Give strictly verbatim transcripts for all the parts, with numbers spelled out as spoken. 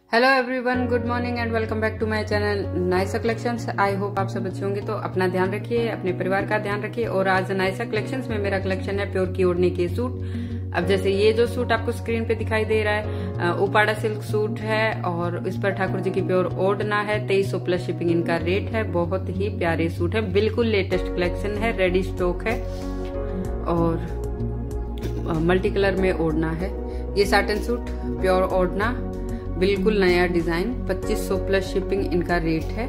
Hello everyone, good morning and welcome back to my channel Naysa collections. I hope आप सब अच्छे होंगे। तो अपना ध्यान रखिए, अपने परिवार का ध्यान रखिए। और आज नायसा कलेक्शंस में मेरा कलेक्शन है प्योर की ओढ़ने के सूट। अब जैसे ये जो सूट आपको स्क्रीन पे दिखाई दे रहा है, उपाड़ा सिल्क सूट है और इस पर ठाकुर जी की प्योर ओढ़ना है। तेईस सौ प्लस शिपिंग इनका रेट है। बहुत ही प्यारे सूट है, बिल्कुल लेटेस्ट कलेक्शन है, रेडी स्टॉक है और मल्टी कलर में ओढ़ना है। ये साटन सूट प्योर ओढ़ना, बिल्कुल नया डिजाइन, पच्चीस सौ प्लस शिपिंग इनका रेट है।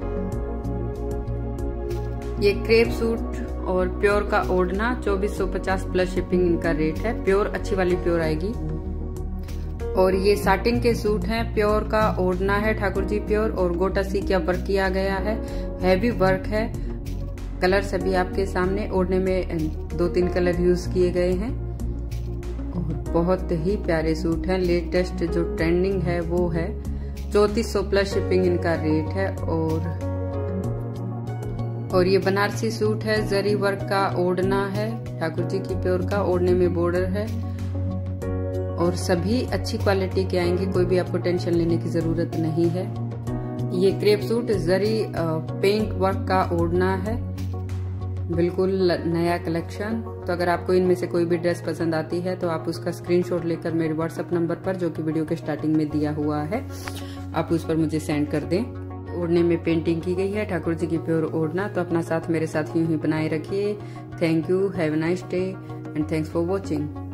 ये क्रेप सूट और प्योर का ओढ़ना चौबीस सौ पचास प्लस शिपिंग इनका रेट है। प्योर अच्छी वाली प्योर आएगी। और ये साटिन के सूट हैं, प्योर का ओढ़ना है ठाकुर जी प्योर और गोटा सी क्या वर्क किया गया है, हैवी वर्क है। कलर सभी आपके सामने, ओढ़ने में दो तीन कलर यूज किए गए हैं और बहुत ही प्यारे सूट हैं। लेटेस्ट जो ट्रेंडिंग है वो है। चौतीस सौ प्लस शिपिंग इनका रेट है। और और ये बनारसी सूट है, जरी वर्क का ओढ़ना है, ठाकुर जी की प्योर का, ओढ़ने में बॉर्डर है और सभी अच्छी क्वालिटी के आएंगे, कोई भी आपको टेंशन लेने की जरूरत नहीं है। ये crepe suit zari paint work का ओढ़ना है, बिल्कुल नया कलेक्शन। तो अगर आपको इनमें से कोई भी ड्रेस पसंद आती है तो आप उसका स्क्रीनशॉट लेकर मेरे व्हाट्सएप नंबर पर, जो कि वीडियो के स्टार्टिंग में दिया हुआ है, आप उस पर मुझे सेंड कर दें। ओढ़ने में पेंटिंग की गई है ठाकुर जी की प्योर ओढ़ना। तो अपना साथ मेरे साथ यूं ही बनाए रखिए। Thank you, have a nice day and thanks for watching.